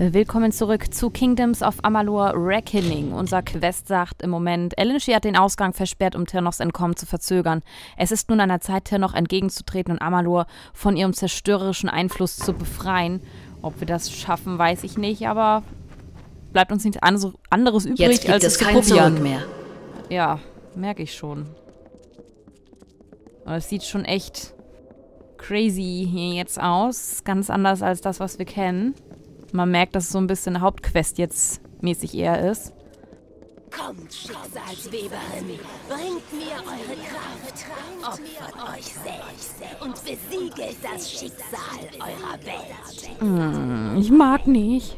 Willkommen zurück zu Kingdoms of Amalur Reckoning. Unser Quest sagt im Moment, Elenshi hat den Ausgang versperrt, um Tirnochs Entkommen zu verzögern. Es ist nun an der Zeit, Tirnoch entgegenzutreten und Amalur von ihrem zerstörerischen Einfluss zu befreien. Ob wir das schaffen, weiß ich nicht, aber bleibt uns nichts anderes übrig, jetzt gibt als es es zu kein probieren. Zurück mehr. Ja, merke ich schon. Aber es sieht schon echt crazy hier jetzt aus. Ganz anders als das, was wir kennen. Man merkt, dass es so ein bisschen Hauptquest jetzt mäßig eher ist. Kommt, Schicksalsweberin, bringt mir eure Kraft, opfert euch selbst und besiegelt das Schicksal eurer Welt. Ich mag nicht.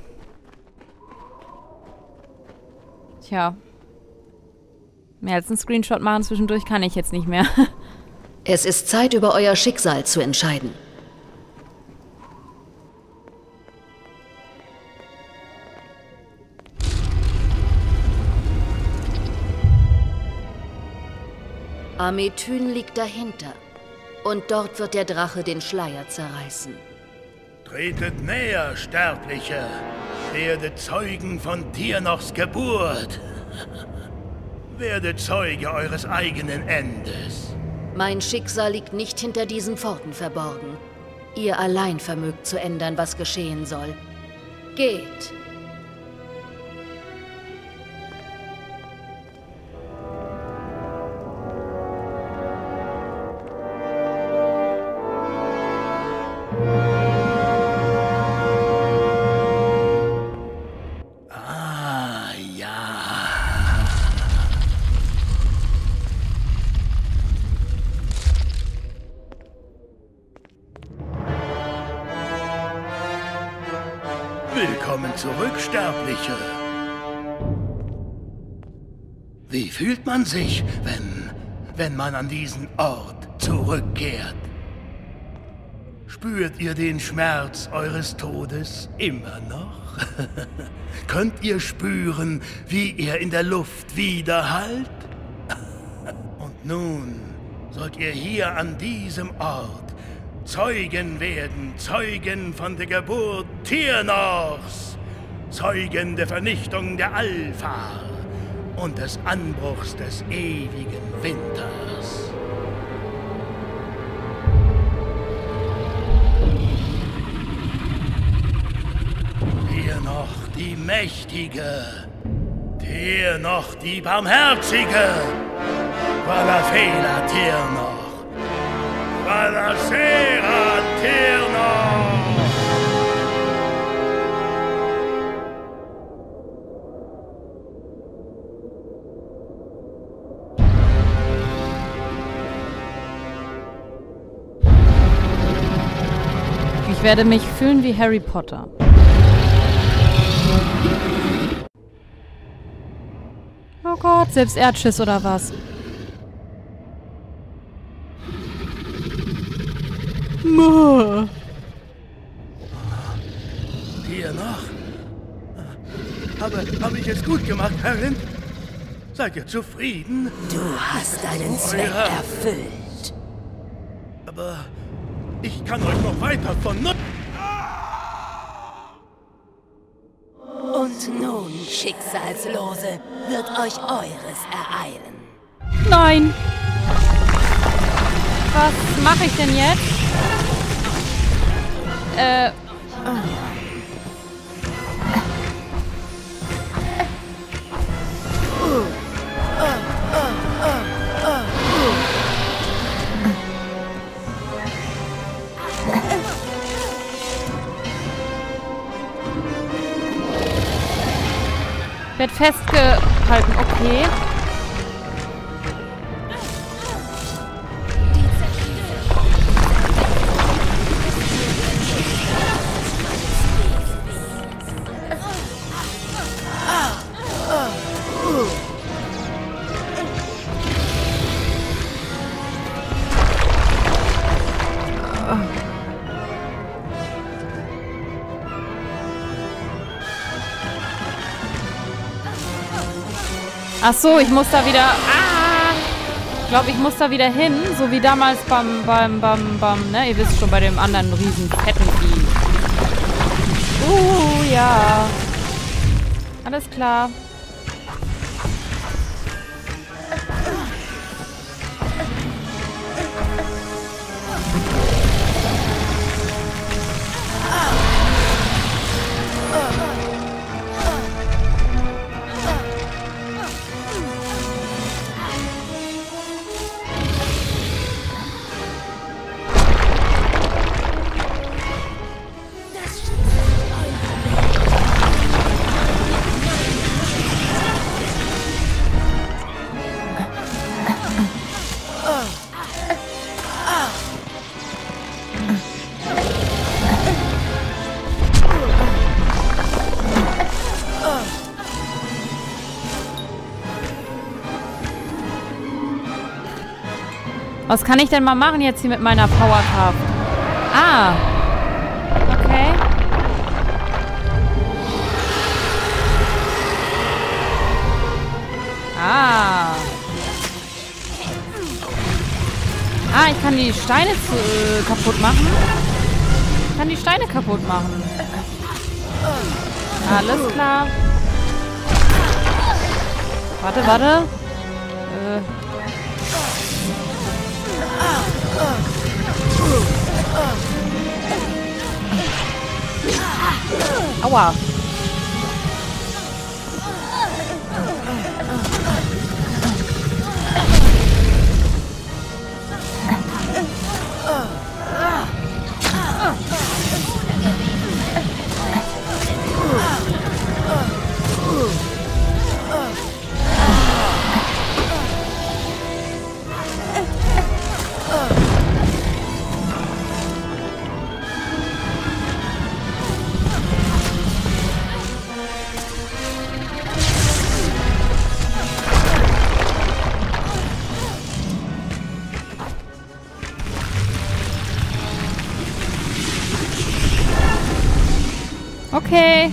Tja. Mehr als einen Screenshot machen zwischendurch kann ich jetzt nicht mehr. Es ist Zeit, über euer Schicksal zu entscheiden. Amethyn liegt dahinter. Und dort wird der Drache den Schleier zerreißen. Tretet näher, Sterbliche. Werdet Zeugen von Tirnochs Geburt. Werdet Zeuge eures eigenen Endes. Mein Schicksal liegt nicht hinter diesen Pforten verborgen. Ihr allein vermögt zu ändern, was geschehen soll. Geht! Willkommen zurück, Sterbliche. Wie fühlt man sich, wenn man an diesen Ort zurückkehrt? Spürt ihr den Schmerz eures Todes immer noch? Könnt ihr spüren, wie er in der Luft widerhallt? Und nun sollt ihr hier an diesem Ort Zeugen werden, Zeugen von der Geburt Tirnochs, Zeugen der Vernichtung der Alfar und des Anbruchs des ewigen Winters. Tirnoch die Mächtige, Tirnoch die Barmherzige, Valafela Tirnoch. Valacera Tirnoch! Ich werde mich fühlen wie Harry Potter. Oh Gott, selbst Erdschiss oder was? Tirnoch? Habe ich es gut gemacht, Herrin? Seid ihr zufrieden? Du hast deinen Zweck erfüllt. Aber ich kann euch noch weiter von nutzen. Und nun, Schicksalslose, wird euch eures ereilen. Nein! Was mache ich denn jetzt? Werd festgehalten, okay. Ach so, ich muss da wieder... Ich glaube, ich muss da wieder hin, so wie damals ne? Ihr wisst schon, bei dem anderen riesen fetten Vieh. Ja. Alles klar. Was kann ich denn mal machen jetzt hier mit meiner Powerkraft? Ah. Okay. Ah. Ah, ich kann die Steine kaputt machen. Ich kann die Steine kaputt machen. Alles klar. Warte, warte. Aua. Okay.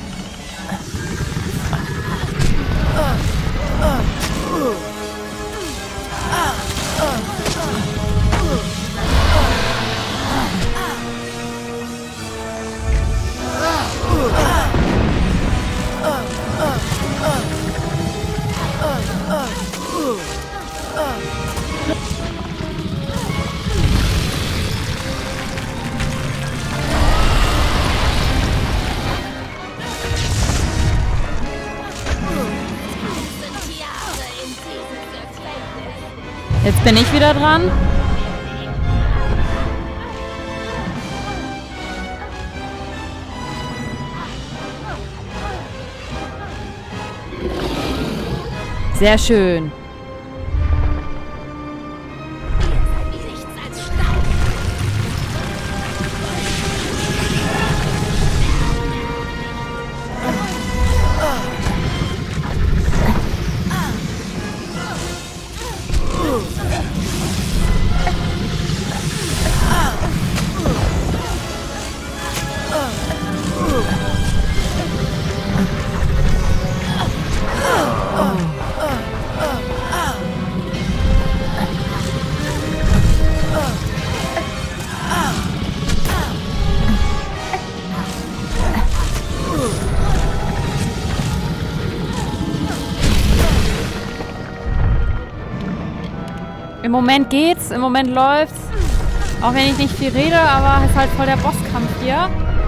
Jetzt bin ich wieder dran. Sehr schön. Im Moment geht's, im Moment läuft's. Auch wenn ich nicht viel rede, aber es ist halt voll der Bosskampf hier.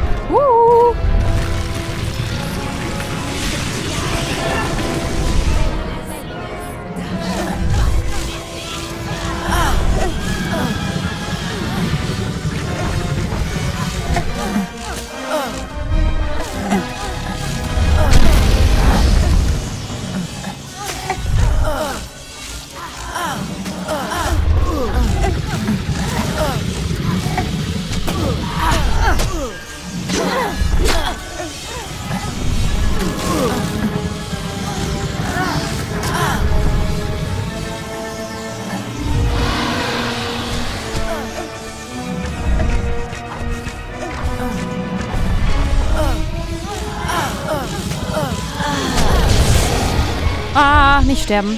Ah, nicht sterben.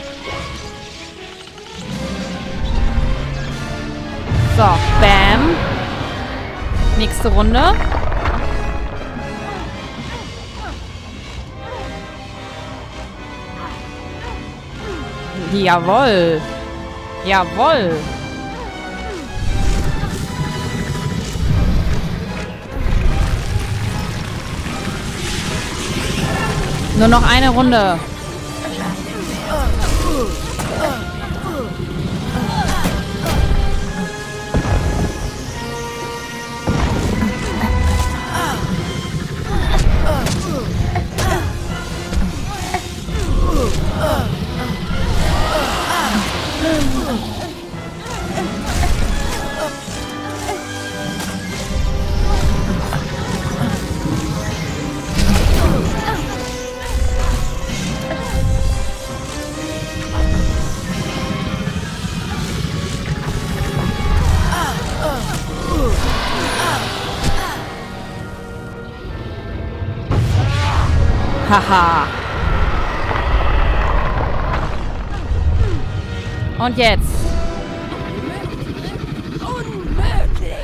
So, bam. Nächste Runde. Jawohl. Jawohl. Nur noch eine Runde. Haha. Und jetzt. Unmöglich.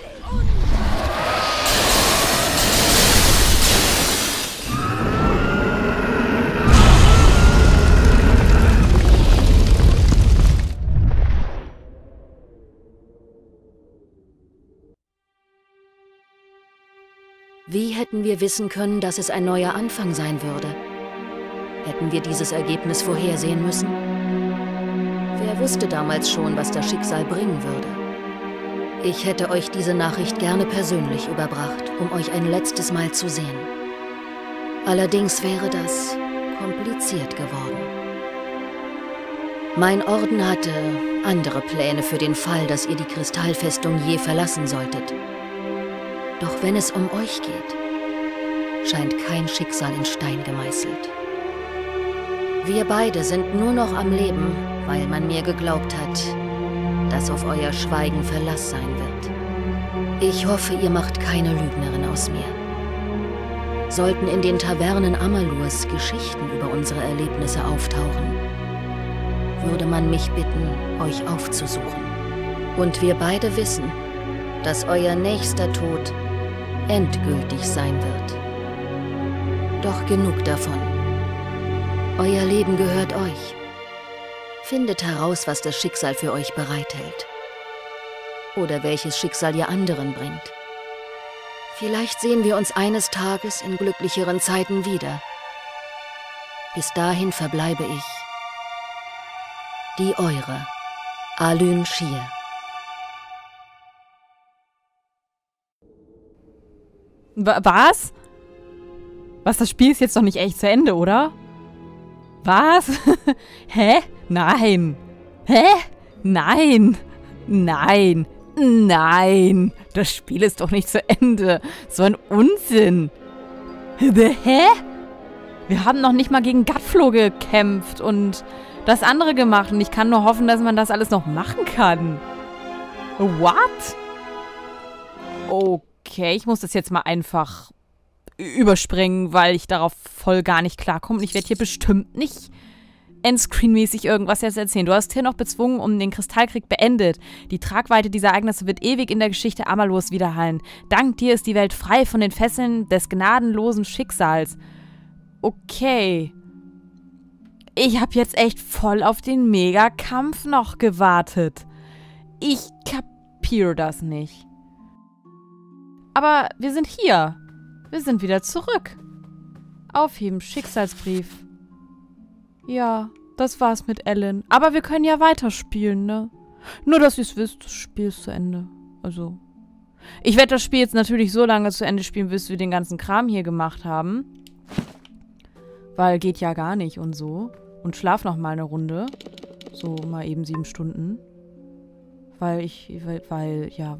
Wie hätten wir wissen können, dass es ein neuer Anfang sein würde? Hätten wir dieses Ergebnis vorhersehen müssen? Wer wusste damals schon, was das Schicksal bringen würde? Ich hätte euch diese Nachricht gerne persönlich überbracht, um euch ein letztes Mal zu sehen. Allerdings wäre das kompliziert geworden. Mein Orden hatte andere Pläne für den Fall, dass ihr die Kristallfestung je verlassen solltet. Doch wenn es um euch geht, scheint kein Schicksal in Stein gemeißelt. Wir beide sind nur noch am Leben, weil man mir geglaubt hat, dass auf euer Schweigen Verlass sein wird. Ich hoffe, ihr macht keine Lügnerin aus mir. Sollten in den Tavernen Amalurs Geschichten über unsere Erlebnisse auftauchen, würde man mich bitten, euch aufzusuchen. Und wir beide wissen, dass euer nächster Tod endgültig sein wird. Doch genug davon. Euer Leben gehört euch. Findet heraus, was das Schicksal für euch bereithält. Oder welches Schicksal ihr anderen bringt. Vielleicht sehen wir uns eines Tages in glücklicheren Zeiten wieder. Bis dahin verbleibe ich die eure, Alyn Shir. Was? Was, das Spiel ist jetzt doch nicht echt zu Ende, oder? Was? Hä? Nein. Hä? Nein. Nein. Nein. Das Spiel ist doch nicht zu Ende. So ein Unsinn. Hä? Wir haben noch nicht mal gegen Gutflow gekämpft und das andere gemacht. Und ich kann nur hoffen, dass man das alles noch machen kann. What? Okay, ich muss das jetzt mal einfach überspringen, weil ich darauf voll gar nicht klarkomme. Und ich werde hier bestimmt nicht Endscreen-mäßig irgendwas jetzt erzählen. Du hast hier noch bezwungen, um den Kristallkrieg beendet. Die Tragweite dieser Ereignisse wird ewig in der Geschichte Amalurs widerhallen. Dank dir ist die Welt frei von den Fesseln des gnadenlosen Schicksals. Okay. Ich habe jetzt echt voll auf den Megakampf noch gewartet. Ich kapiere das nicht. Aber wir sind hier. Wir sind wieder zurück. Aufheben, Schicksalsbrief. Ja, das war's mit Ellen. Aber wir können ja weiterspielen, ne? Nur, dass ihr es wisst, das Spiel ist zu Ende. Also, ich werde das Spiel jetzt natürlich so lange zu Ende spielen, bis wir den ganzen Kram hier gemacht haben. Weil geht ja gar nicht und so. Und schlaf noch mal eine Runde. So mal eben 7 Stunden. Weil, ja,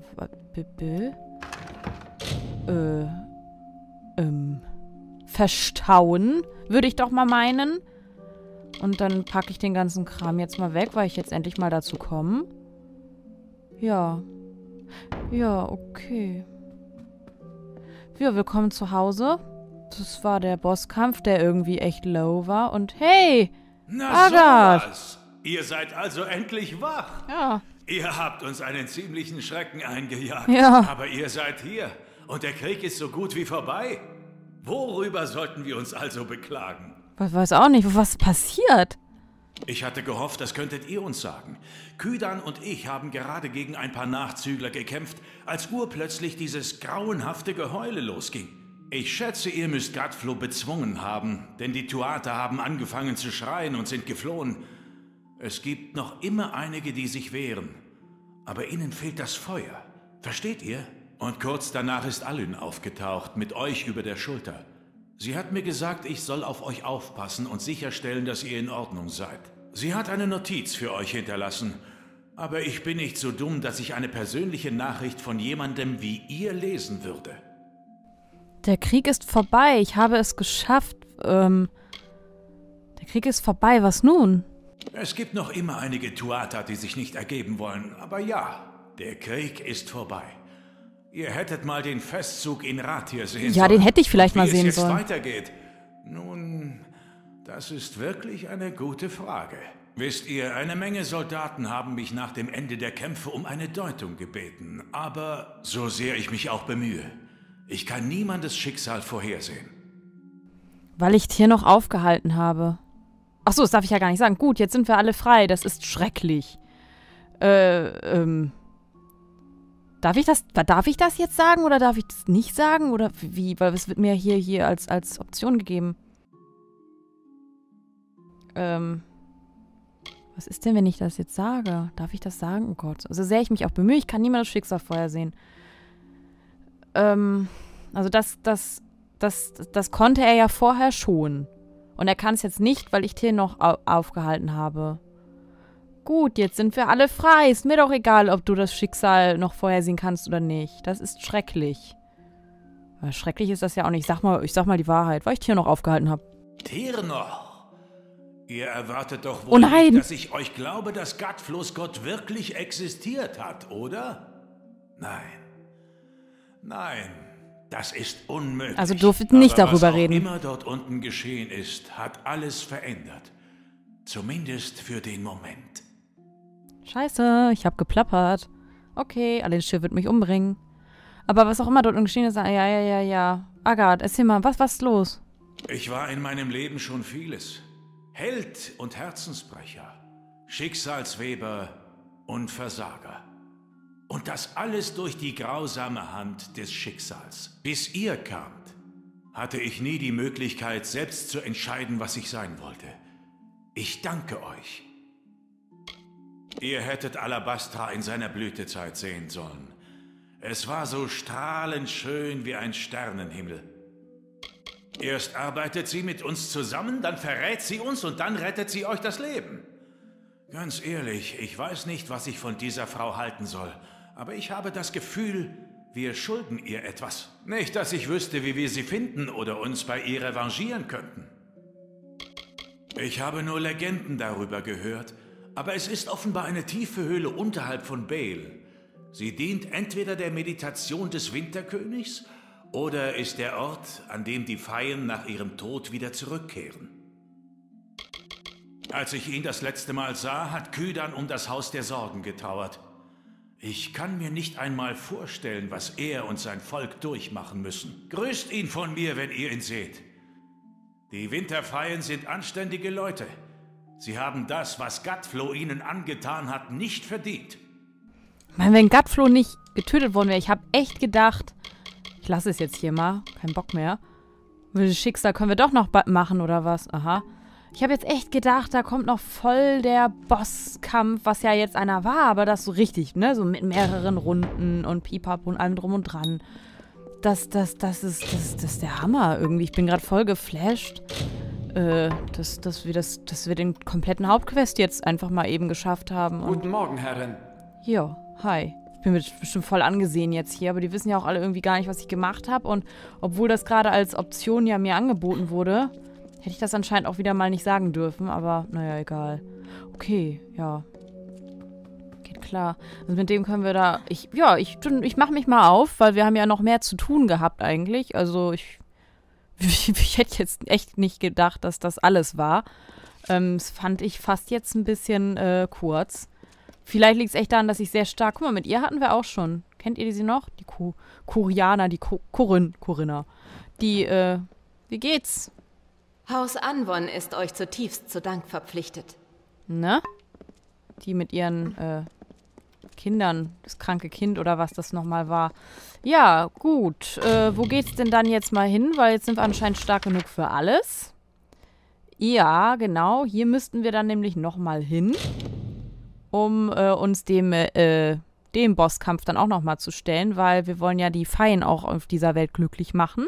verstauen, würde ich doch mal meinen. Und dann packe ich den ganzen Kram jetzt mal weg, weil ich jetzt endlich mal dazu komme. Ja. Ja, okay. Ja, willkommen zu Hause. Das war der Bosskampf, der irgendwie echt low war. Und hey! Na sowas! Ihr seid also endlich wach. Ja. Ihr habt uns einen ziemlichen Schrecken eingejagt. Ja. Aber ihr seid hier. Und der Krieg ist so gut wie vorbei. Worüber sollten wir uns also beklagen? Ich weiß auch nicht, was passiert. Ich hatte gehofft, das könntet ihr uns sagen. Kydan und ich haben gerade gegen ein paar Nachzügler gekämpft, als urplötzlich dieses grauenhafte Geheule losging. Ich schätze, ihr müsst Gadflo bezwungen haben, denn die Tuatha haben angefangen zu schreien und sind geflohen. Es gibt noch immer einige, die sich wehren. Aber ihnen fehlt das Feuer. Versteht ihr? Und kurz danach ist Alyn aufgetaucht, mit euch über der Schulter. Sie hat mir gesagt, ich soll auf euch aufpassen und sicherstellen, dass ihr in Ordnung seid. Sie hat eine Notiz für euch hinterlassen. Aber ich bin nicht so dumm, dass ich eine persönliche Nachricht von jemandem wie ihr lesen würde. Der Krieg ist vorbei. Ich habe es geschafft. Der Krieg ist vorbei. Was nun? Es gibt noch immer einige Tuatha, die sich nicht ergeben wollen. Aber ja, der Krieg ist vorbei. Ihr hättet mal den Festzug in Rathir sehen sollen. Ja, den hätte ich vielleicht mal sehen sollen. Wie es jetzt weitergeht? Nun, das ist wirklich eine gute Frage. Wisst ihr, eine Menge Soldaten haben mich nach dem Ende der Kämpfe um eine Deutung gebeten. Aber so sehr ich mich auch bemühe, ich kann niemandes Schicksal vorhersehen. Weil ich Tyr noch aufgehalten habe. Achso, das darf ich ja gar nicht sagen. Gut, jetzt sind wir alle frei. Das ist schrecklich. Darf ich das jetzt sagen oder darf ich das nicht sagen? Oder wie? Weil es wird mir hier als Option gegeben. Was ist denn, wenn ich das jetzt sage? Darf ich das sagen? Oh Gott. So sehr ich mich auch bemühe, ich kann niemandes Schicksal vorhersehen. Also das konnte er ja vorher schon. Und er kann es jetzt nicht, weil ich Tyr noch aufgehalten habe. Gut, jetzt sind wir alle frei. Ist mir doch egal, ob du das Schicksal noch vorhersehen kannst oder nicht. Das ist schrecklich. Aber schrecklich ist das ja auch nicht. Ich sag mal die Wahrheit, weil ich Tyr noch aufgehalten habe. Tyr noch? Ihr erwartet doch wohl nicht, dass ich euch glaube, dass Gadflos Gott wirklich existiert hat, oder? Nein. Nein, das ist unmöglich. Also durftet nicht darüber reden. Was auch immer dort unten geschehen ist, hat alles verändert. Zumindest für den Moment. Scheiße, ich hab geplappert. Okay, Alyn wird mich umbringen. Aber was auch immer dort geschehen ist, ja. Agath, erzähl mal, was ist los? Ich war in meinem Leben schon vieles. Held und Herzensbrecher, Schicksalsweber und Versager. Und das alles durch die grausame Hand des Schicksals. Bis ihr kamt, hatte ich nie die Möglichkeit, selbst zu entscheiden, was ich sein wollte. Ich danke euch. Ihr hättet Alabastra in seiner Blütezeit sehen sollen. Es war so strahlend schön wie ein Sternenhimmel. Erst arbeitet sie mit uns zusammen, dann verrät sie uns und dann rettet sie euch das Leben. Ganz ehrlich, ich weiß nicht, was ich von dieser Frau halten soll, aber ich habe das Gefühl, wir schulden ihr etwas. Nicht, dass ich wüsste, wie wir sie finden oder uns bei ihr revanchieren könnten. Ich habe nur Legenden darüber gehört, aber es ist offenbar eine tiefe Höhle unterhalb von Bale. Sie dient entweder der Meditation des Winterkönigs oder ist der Ort, an dem die Feyen nach ihrem Tod wieder zurückkehren. Als ich ihn das letzte Mal sah, hat Kydan um das Haus der Sorgen getrauert. Ich kann mir nicht einmal vorstellen, was er und sein Volk durchmachen müssen. Grüßt ihn von mir, wenn ihr ihn seht. Die Winterfeyen sind anständige Leute. Sie haben das, was Gadflo ihnen angetan hat, nicht verdient. Ich meine, wenn Gadflo nicht getötet worden wäre, ich habe echt gedacht, ich lasse es jetzt hier mal, kein Bock mehr. Das Schicksal können wir doch noch machen, oder was? Aha. Ich habe jetzt echt gedacht, da kommt noch voll der Bosskampf, was ja jetzt einer war, aber das so richtig, ne? So mit mehreren Runden und Pipapo und allem drum und dran. Das ist der Hammer irgendwie. Ich bin gerade voll geflasht, dass wir den kompletten Hauptquest jetzt einfach mal eben geschafft haben. Guten Morgen, Herrin. Jo, hi. Ich bin bestimmt voll angesehen jetzt hier, aber die wissen ja auch alle irgendwie gar nicht, was ich gemacht habe. Und obwohl das gerade als Option ja mir angeboten wurde, hätte ich das anscheinend auch wieder mal nicht sagen dürfen. Aber naja, egal. Okay, ja. Geht klar. Also mit dem können wir da... Ich mache mich mal auf, weil wir haben ja noch mehr zu tun gehabt eigentlich. Also ich hätte jetzt echt nicht gedacht, dass das alles war. Das fand ich fast jetzt ein bisschen kurz. Vielleicht liegt es echt daran, dass ich sehr stark... Guck mal, mit ihr hatten wir auch schon. Kennt ihr sie noch? Die Kurianer, die Corinna. Die, wie geht's? Haus Anwon ist euch zutiefst zu Dank verpflichtet. Ne? Die mit ihren Kindern, das kranke Kind oder was das nochmal war. Ja, gut. Wo geht's denn dann jetzt mal hin? Weil jetzt sind wir anscheinend stark genug für alles. Ja, genau. Hier müssten wir dann nämlich nochmal hin, um uns dem Bosskampf dann auch nochmal zu stellen, weil wir wollen ja die Feien auch auf dieser Welt glücklich machen.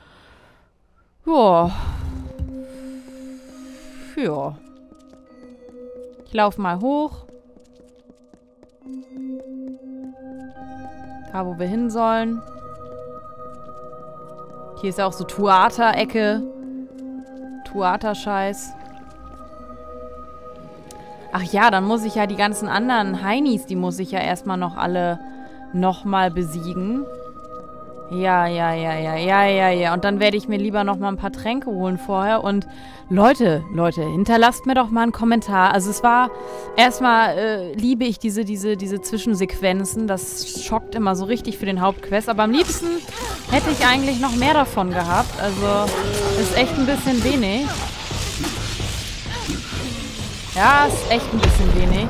Ja. Ja. Ich laufe mal hoch. Da, wo wir hin sollen. Hier ist ja auch so Tuata-Ecke. Tuata-Scheiß. Ach ja, dann muss ich ja die ganzen anderen Heinis, die muss ich ja erstmal noch alle nochmal besiegen. Ja. Und dann werde ich mir lieber nochmal ein paar Tränke holen vorher. Und Leute, hinterlasst mir doch mal einen Kommentar. Also es war, erstmal liebe ich diese Zwischensequenzen. Das schockt immer so richtig für den Hauptquest. Aber am liebsten hätte ich eigentlich noch mehr davon gehabt. Also ist echt ein bisschen wenig. Ja, ist echt ein bisschen wenig.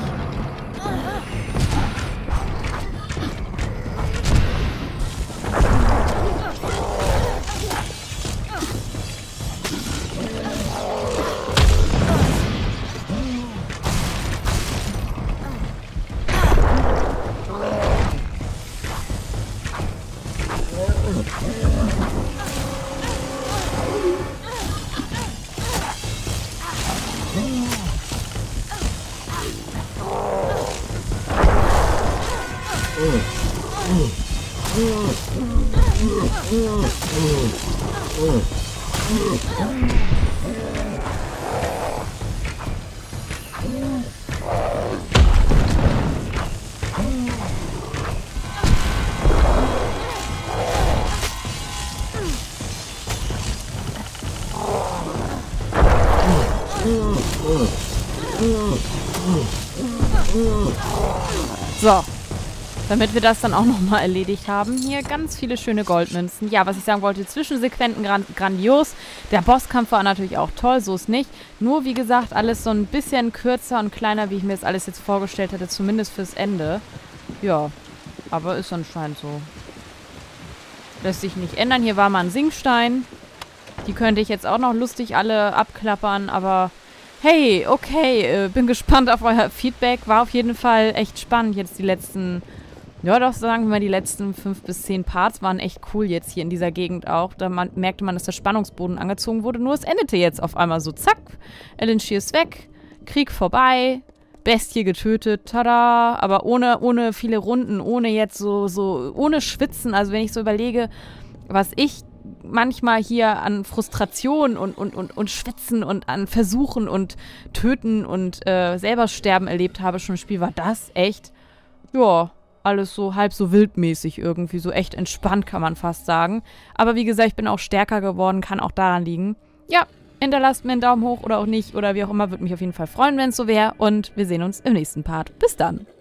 So, damit wir das dann auch nochmal erledigt haben. Hier ganz viele schöne Goldmünzen. Ja, was ich sagen wollte, Zwischensequenzen grandios. Der Bosskampf war natürlich auch toll, so ist nicht. Nur, wie gesagt, alles so ein bisschen kürzer und kleiner, wie ich mir das alles jetzt vorgestellt hätte, zumindest fürs Ende. Ja, aber ist anscheinend so. Lässt sich nicht ändern. Hier war mal ein Singstein. Die könnte ich jetzt auch noch lustig alle abklappern, aber... Hey, okay, bin gespannt auf euer Feedback. War auf jeden Fall echt spannend jetzt die letzten, ja doch, sagen wir mal, die letzten 5 bis 10 Parts waren echt cool jetzt hier in dieser Gegend auch. Da merkte man, dass der Spannungsboden angezogen wurde. Nur es endete jetzt auf einmal so, zack, LNG ist weg, Krieg vorbei, Bestie getötet, tada, aber ohne viele Runden, ohne jetzt so ohne Schwitzen. Also wenn ich so überlege, was ich manchmal hier an Frustration und Schwitzen und an Versuchen und Töten und selber Sterben erlebt habe, schon im Spiel, war das echt, ja, alles so halb so wildmäßig irgendwie, so echt entspannt, kann man fast sagen. Aber wie gesagt, ich bin auch stärker geworden, kann auch daran liegen. Ja, hinterlasst mir einen Daumen hoch oder auch nicht oder wie auch immer, würde mich auf jeden Fall freuen, wenn es so wäre. Und wir sehen uns im nächsten Part. Bis dann.